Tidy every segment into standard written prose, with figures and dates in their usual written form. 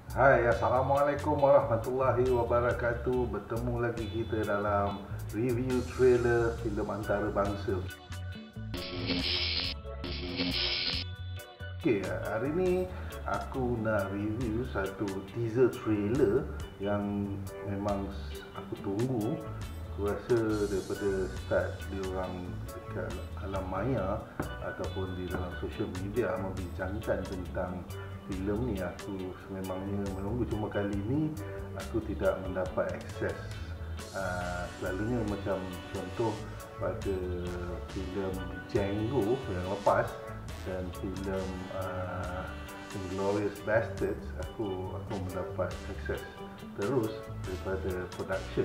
Hai, Assalamualaikum warahmatullahi wabarakatuh. Bertemu lagi kita dalam review trailer filem antarabangsa. Okey, hari ni aku nak review satu teaser trailer yang memang aku tunggu. Aku rasa daripada start diorang dekat alam maya ataupun di dalam social media membincangkan tentang filem ni, aku sememangnya menunggu. Cuma kali ni aku tidak mendapat akses. Selalunya macam contoh pada filem Django yang lepas dan filem Inglourious Basterds, aku mendapat akses terus daripada production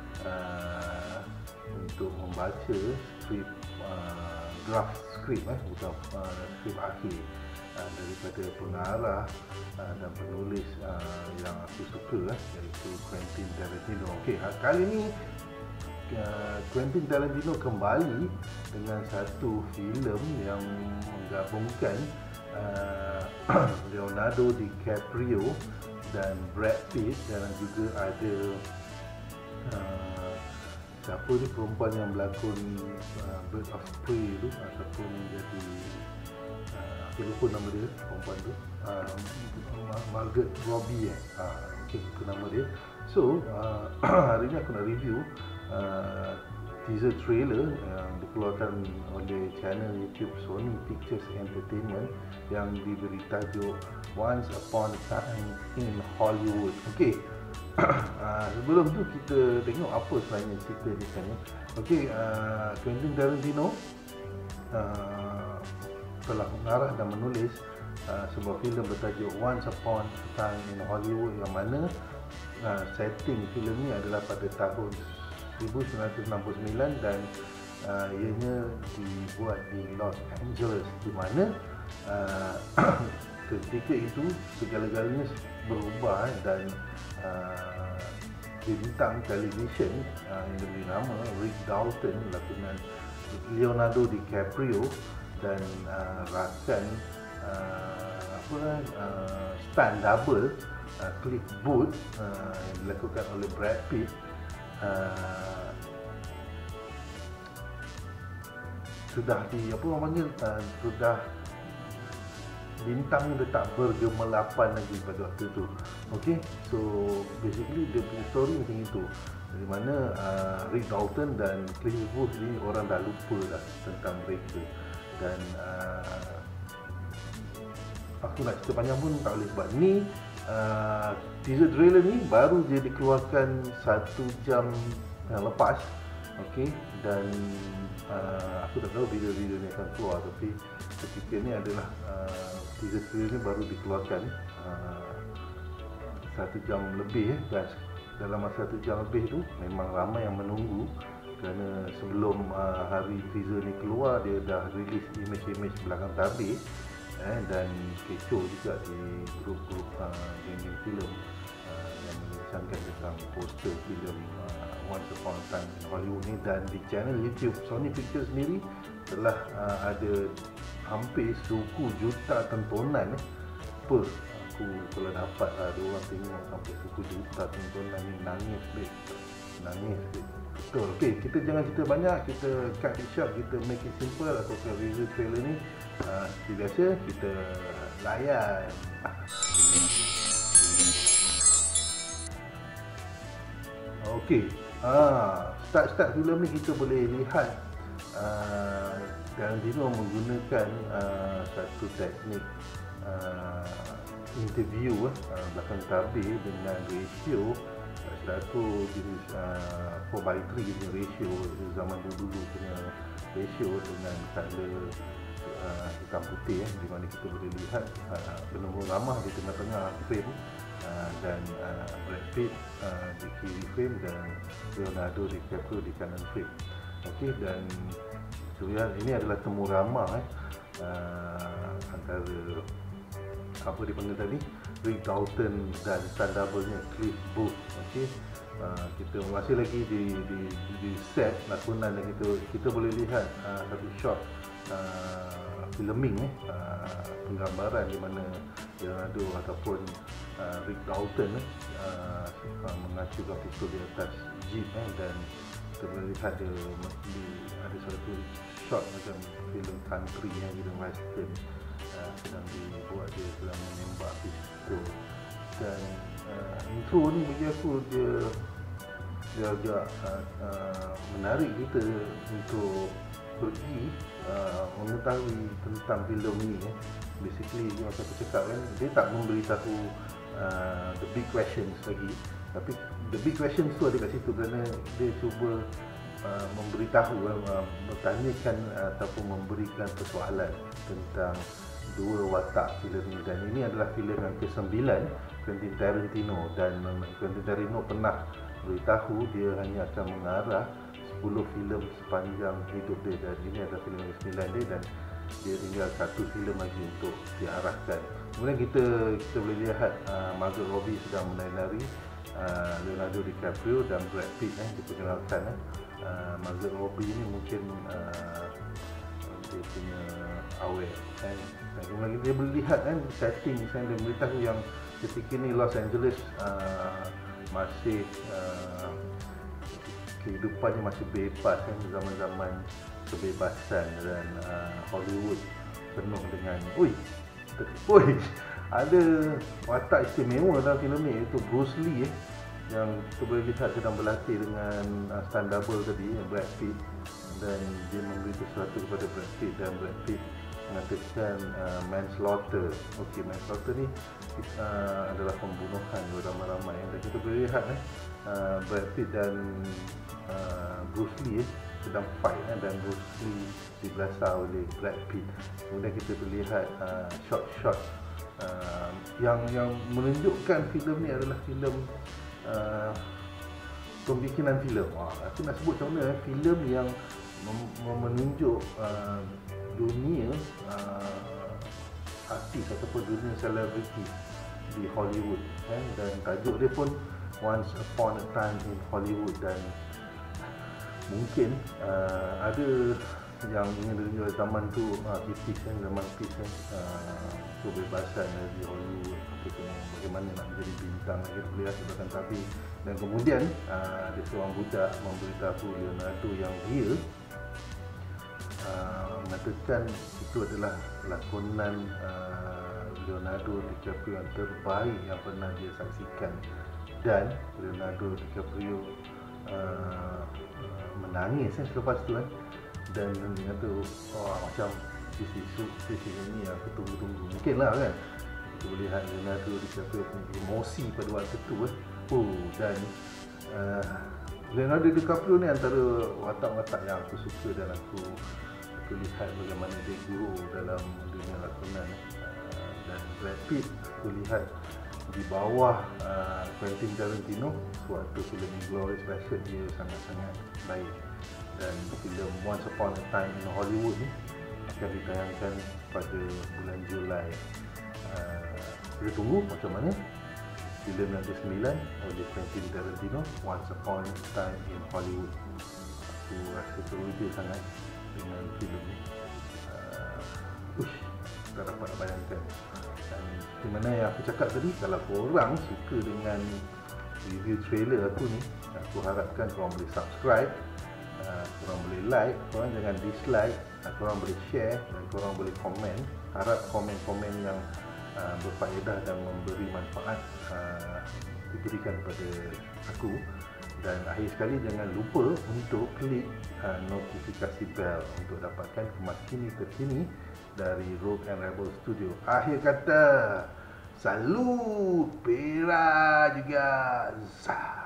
untuk membaca skrip, draft skrip, bukan skrip akhir, daripada pengarah dan penulis yang aku suka, iaitu Quentin Tarantino. Okey, kali ni Quentin Tarantino kembali dengan satu filem yang menggabungkan Leonardo DiCaprio dan Brad Pitt, dan juga ada siapa ni perempuan yang berlakon Birds of Prey tu, ataupun jadi aku lupa nama dia, perempuan tu, Margot Robbie okay, itu nama dia. So hari ni aku nak review teaser trailer yang dikeluarkan oleh channel YouTube Sony Pictures Entertainment yang diberi tajuk Once Upon a Time in Hollywood. Okey, sebelum tu kita tengok apa sebenarnya cerita di sana. Okey, Quentin Tarantino telah mengarah dan menulis sebuah filem bertajuk Once Upon a Time in Hollywood, yang mana setting filem ni adalah pada tahun 1969 dan ianya dibuat di Los Angeles, di mana ketika itu segala-galanya berubah dan bintang televisyen yang diberi nama Rick Dalton, lakonan Leonardo DiCaprio, dan rakan stunt double Cliff Booth yang dilakukan oleh Brad Pitt sudah sudah bintangnya dah tak bergemelapan lagi pada waktu itu. Okay, so basically dia punya story macam itu, di mana Rick Dalton dan Cliff Booth ni orang dah lupa dah tentang mereka, dan aku nak cerita panjang pun tak boleh, sebab ni teaser trailer ni baru je dikeluarkan 1 jam yang lepas. Okey, dan aku tak tahu bila video ni akan keluar, tapi ketika ni adalah teaser trailer ni baru dikeluarkan 1 jam lebih, dan dalam masa 1 jam lebih tu memang ramai yang menunggu, kerana sebelum hari teaser ni keluar dia dah rilis imej-imej belakang tabir, dan kecoh juga di grup-grup geng-geng filem yang mengesankan tentang poster filem Once Upon a Time in Hollywood ni. Dan di channel YouTube Sony Pictures sendiri telah ada hampir 10 juta tontonan per. Aku kalau dapat ada orang tengok sampai 10 juta tontonan ni, nangis betul. Okey, kita jangan cerita banyak, kita cut it short, kita make it simple. Aku akan review trailer ni seperti biasa, kita layan. Okey, start filem ni kita boleh lihat Tarantino menggunakan satu teknik interview belakang tabir dengan ratio, selaku jenis 4:3 punya ratio, zaman dulu punya ratio, dengan color hitam putih, di mana kita boleh lihat penunggu ramah di tengah-tengah frame, dan Brad Pitt di kiri frame dan Leonardo DiCaprio di kanan frame. Okey, dan ini adalah temu ramah antara apa dipanggil tadi, Rick Dalton dan stunt double-nya Cliff Booth. Okey, kita masih lagi di set lakonan, dan kita boleh lihat satu shot filming penggambaran di mana Leonardo ataupun Rick Dalton mengacukan pistol di atas jeep dan kita boleh lihat ada satu shot macam filem country filem western sedang dibuat, dia sedang menembak pistol. Dan intro ni bagi aku dia agak menarik kita untuk pergi mengetahui tentang filem ni. Basically macam aku cakap kan, dia tak memberitahu the big questions lagi, tapi the big questions tu ada kat situ kerana dia cuba memberitahu, bertanyakan ataupun memberikan persoalan tentang dua watak filem ni. Dan ini adalah filem yang ke-9 Quentin Tarantino, dan Quentin Tarantino pernah beritahu dia hanya akan mengarah 10 filem sepanjang hidup dia, dan ini adalah filem yang ke-9 dia, dan dia tinggal satu filem lagi untuk diarahkan. Kemudian kita boleh lihat Margot Robbie sedang menari Leonardo DiCaprio dan Brad Pitt diperkenalkan. Margot Robbie ni mungkin dia punya awet dan kemudian dia boleh lihat setting misalnya dia beritahu yang ketika ni Los Angeles masih kehidupannya masih bebas zaman-zaman kebebasan, dan Hollywood penuh dengan ada watak istimewa dalam filem ni, iaitu Bruce Lee yang kita boleh lihat sedang berlatih dengan stunt double tadi, Brad Pitt, dan dia memberi sesuatu kepada Brad Pitt, dan Brad Pitt mengatakan manslaughter. Manslaughter ni adalah pembunuhan ramai-ramai, dan kita boleh lihat Brad Pitt dan Bruce Lee sedang fight dan Bruce Lee dibelasah oleh Brad Pitt. Kemudian kita boleh lihat shot-shot yang menunjukkan filem ni adalah filem pembikinan filem. Aku nak sebut macam mana filem yang menunjuk dunia artis ataupun dunia selebriti di Hollywood, dan tajuk dia pun Once Upon a Time in Hollywood. Dan mungkin ada yang ingin dengar zaman tu zaman kebebasan di Hollywood, bagaimana nak menjadi bintang boleh rasa tapi, dan kemudian ada seorang budak memberitahu Leonardo yang dia mengatakan itu adalah lakonan Leonardo DiCaprio yang terbaik yang pernah dia saksikan, dan Leonardo DiCaprio menangis selepas tu dan dia kata macam sisi ini aku tunggu-tunggu, mungkinlah kan kita boleh lihat Leonardo DiCaprio punya emosi pada waktu tu dan Leonardo DiCaprio ni antara watak-watak yang aku suka, dan aku lihat bagaimana dia grow dalam dunia lakonan. Dan Brad Pitt aku lihat di bawah Quentin Tarantino, suatu filem Inglourious Basterds dia sangat-sangat baik, dan filem Once Upon a Time in Hollywood ni akan ditayangkan pada bulan Julai. Kita tunggu macam mana filem yang ke-9 oleh Quentin Tarantino, Once Upon a Time in Hollywood. Aku rasa teruja sangat dengan filem ni. Tak dapat bayangkan. Dan di mana yang aku cakap tadi, kalau korang suka dengan review trailer aku ni, aku harapkan korang boleh subscribe, korang boleh like, korang jangan dislike, korang boleh share, dan korang boleh komen. Harap komen-komen yang berfaedah dan memberi manfaat diberikan kepada aku. Dan akhir sekali, jangan lupa untuk klik notifikasi bell untuk dapatkan kemas-kini terkini dari Rogue and Rebel Studio. Akhir kata, salut Pera juga. Zah.